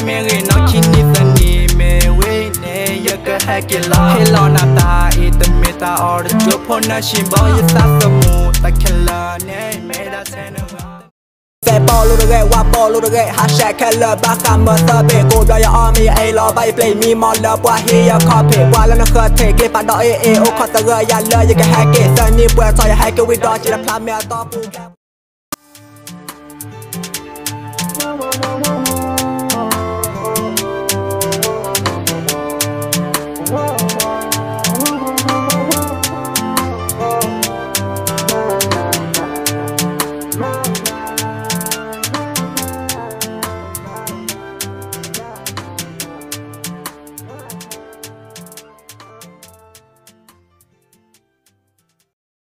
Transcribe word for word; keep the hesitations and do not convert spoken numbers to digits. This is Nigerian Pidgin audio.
मेरे नखिनी सनी में वे ने यक है कि ला हेलो नाता इत मेता और जो फोन शिंबो ये सासमू तखला ने मेरा सेनवा Say ball of the gay, what ball of the gay, hashtag killer, back and must be go to your army, a law by play me more love, what he a copy, while on a cut, take it, but no, eh, eh, oh, cause the guy, I love you can hack it, sunny, where so you hack it with dodge, and a plan me a top.